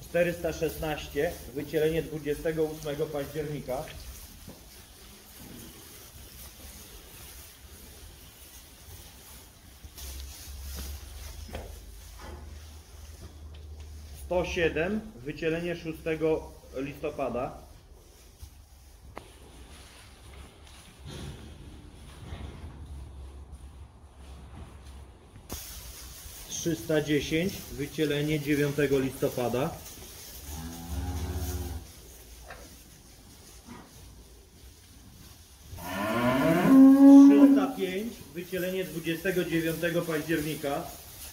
416, wycielenie 28 października. 107, wycielenie 6 listopada. 310, wycielenie 9 listopada. 305, wycielenie 29 października.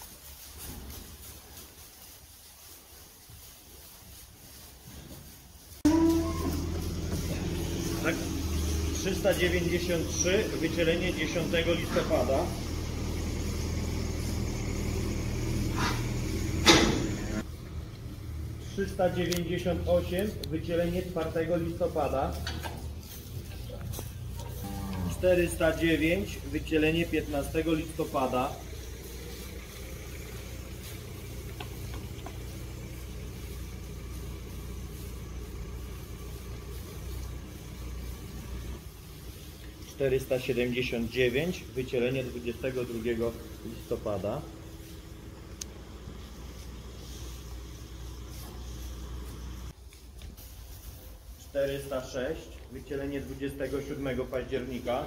393, wycielenie 10 listopada. 398, wycielenie 4 listopada. 409, wycielenie 15 listopada. 479, wycielenie 22 listopada. 406, wycielenie 27 października.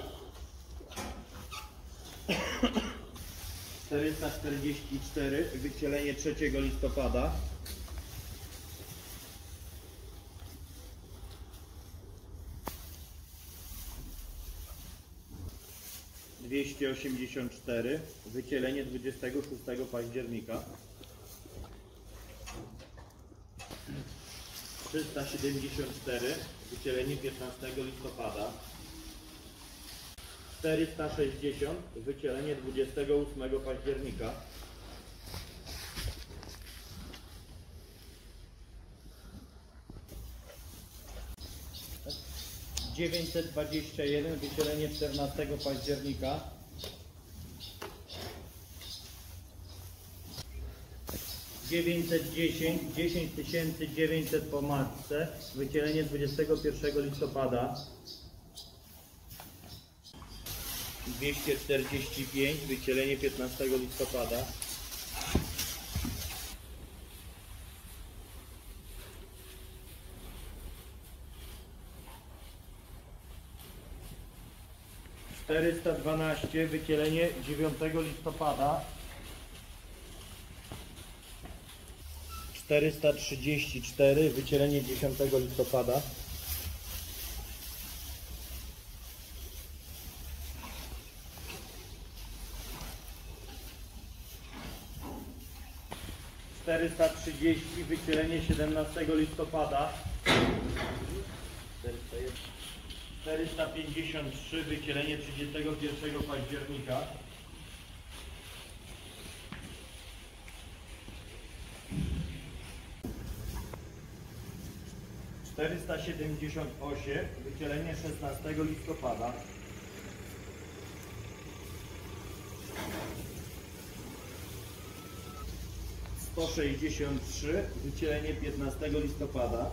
444, wycielenie 3 listopada. 284, wycielenie 26 października. 374, wycielenie 15 listopada. 460, wycielenie 28 października. 921, wycielenie 14 października. 910, 10900 po matce, wycielenie 21 listopada. 245, wycielenie 15 listopada. 412, wycielenie 9 listopada. 434, wycielenie 10 listopada. 430, wycielenie 17 listopada. 453, wycielenie 31 października. 478, wycielenie 16 listopada. 163, wycielenie 15 listopada.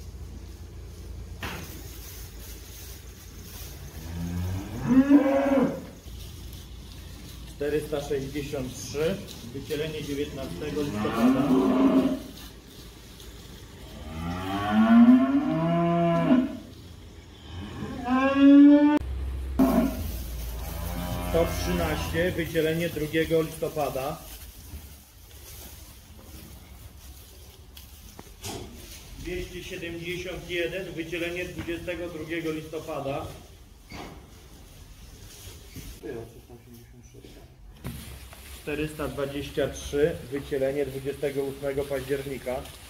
463, wycielenie 19 listopada. 113, wycielenie 2 listopada. 271, wycielenie 22 listopada. 423, wycielenie 28 października.